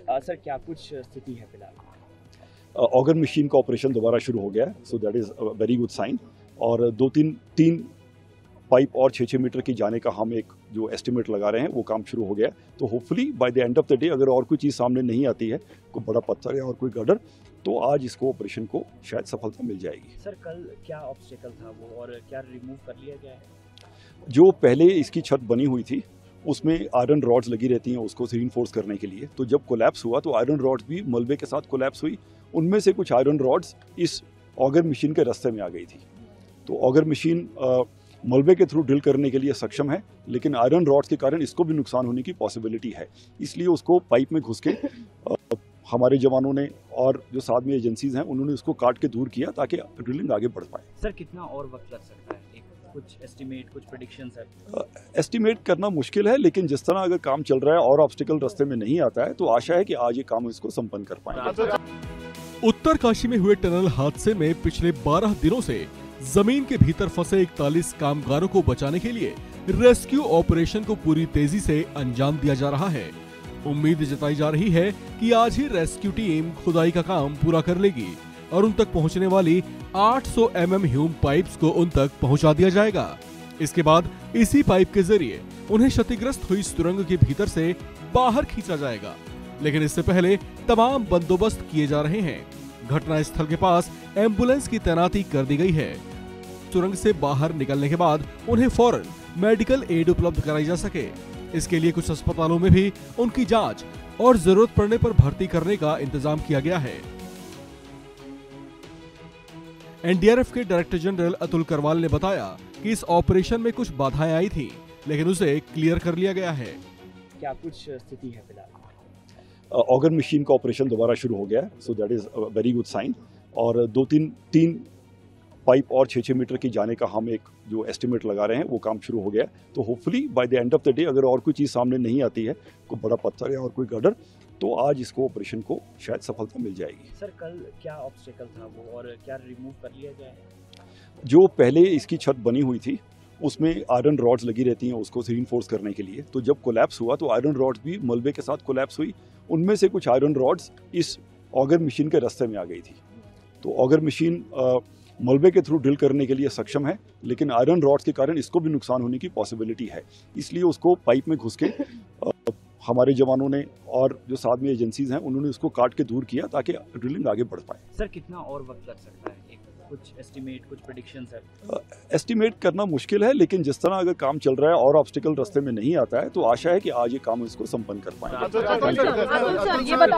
Sir क्या कुछ स्थिति है फिलहाल? ऑगर मशीन का ऑपरेशन दोबारा शुरू हो गया है, so that is a very good sign. और तीन पाइप और 6-6 मीटर की जाने का हम एक जो एस्टिमेट लगा रहे हैं वो काम शुरू हो गया है। तो hopefully by the end of the day अगर और कोई चीज़ सामने नहीं आती है, कोई बड़ा पत्थर या और कोई गड्ढर, तो आज इसको ऑपरेशन को शायद सफलता मिल जाएगी। सर कल क्या ऑब्स्टेकल था वो और क्या रिमूव कर लिया गया है? जो पहले इसकी छत बनी हुई थी उसमें आयरन रॉड्स लगी रहती हैं उसको रीइंफोर्स करने के लिए। तो जब कोलैप्स हुआ तो आयरन रॉड्स भी मलबे के साथ कोलैप्स हुई। उनमें से कुछ आयरन रॉड्स इस ऑगर मशीन के रास्ते में आ गई थी। तो ऑगर मशीन मलबे के थ्रू ड्रिल करने के लिए सक्षम है, लेकिन आयरन रॉड्स के कारण इसको भी नुकसान होने की पॉसिबिलिटी है। इसलिए उसको पाइप में घुस के हमारे जवानों ने और जो साथ में एजेंसीज हैं उन्होंने उसको काट के दूर किया ताकि ड्रिलिंग आगे बढ़ पाए। सर कितना और वक्त लग सकता है? कुछ एस्टिमेट, कुछ प्रेडिक्शंस है? एस्टिमेट करना मुश्किल है, लेकिन जिस तरह अगर काम चल रहा है और ऑब्स्टिकल रास्ते में नहीं आता है तो आशा है कि आज ये काम इसको संपन्न कर पाएंगे। उत्तरकाशी में हुए टनल हादसे में पिछले 12 दिनों से जमीन के भीतर फंसे 41 कामगारों को बचाने के लिए रेस्क्यू ऑपरेशन को पूरी तेजी से अंजाम दिया जा रहा है। उम्मीद जताई जा रही है कि आज ही रेस्क्यू टीम खुदाई का काम पूरा कर लेगी और उन तक पहुंचने वाली 800 mm ह्यूम पाइप्स को उन तक पहुंचा दिया जाएगा। इसके बाद इसी पाइप के जरिए उन्हें क्षतिग्रस्त हुई सुरंग के भीतर से बाहर खींचा जाएगा, लेकिन इससे पहले तमाम बंदोबस्त किए जा रहे हैं। घटना स्थल के पास एम्बुलेंस की तैनाती कर दी गई है। सुरंग से बाहर निकलने के बाद उन्हें फौरन मेडिकल एड उपलब्ध कराई जा सके, इसके लिए कुछ अस्पतालों में भी उनकी जांच और जरूरत पड़ने पर भर्ती करने का इंतजाम किया गया है। एनडीआरएफ के डायरेक्टर जनरल अतुल करवाल ने बताया कि इस ऑपरेशन में कुछ बाधाएं आई थी, लेकिन उसे क्लियर कर लिया गया है। क्या कुछ स्थिति है फिलहाल? ऑगर मशीन का ऑपरेशन दोबारा शुरू हो गया है, so that is a very good sign. और तीन पाइप और 6-6 मीटर की जाने का हम एक जो एस्टिमेट लगा रहे हैं वो काम शुरू हो गया है। तो hopefully by the end of the day अगर और कोई चीज़ सामने नहीं आती है, कोई बड़ा पत्थर या और कोई गड्ढर, तो आज इसको ऑपरेशन को शायद सफलता मिल जाएगी। सर कल क्या ऑब्स्टेकल था वो और क्या रिमूव कर लिया गया है? जो पहले इसकी छत बनी हुई थी उसमें आयरन रॉड्स लगी रहती हैं उसको रीइंफोर्स करने के लिए। तो जब कोलैप्स हुआ तो आयरन रॉड्स भी मलबे के साथ कोलैप्स हुई। उनमें से कुछ आयरन रॉड्स इस ऑगर मशीन के रास्ते में आ गई थी। तो ऑगर मशीन मलबे के थ्रू ड्रिल करने के लिए सक्षम है, लेकिन आयरन रॉड्स के कारण इसको भी नुकसान होने की पॉसिबिलिटी है। इसलिए उसको पाइप में घुस के हमारे जवानों ने और जो साथ में एजेंसीज हैं उन्होंने उसको काट के दूर किया ताकि ड्रिलिंग आगे बढ़ पाए। सर कितना और वक्त लग सकता है? कुछ एस्टिमेट, कुछ प्रेडिक्शंस है? एस्टिमेट करना मुश्किल है, लेकिन जिस तरह अगर काम चल रहा है और ऑब्स्टिकल रास्ते में नहीं आता है तो आशा है कि आज ये काम इसको संपन्न कर पाएंगे।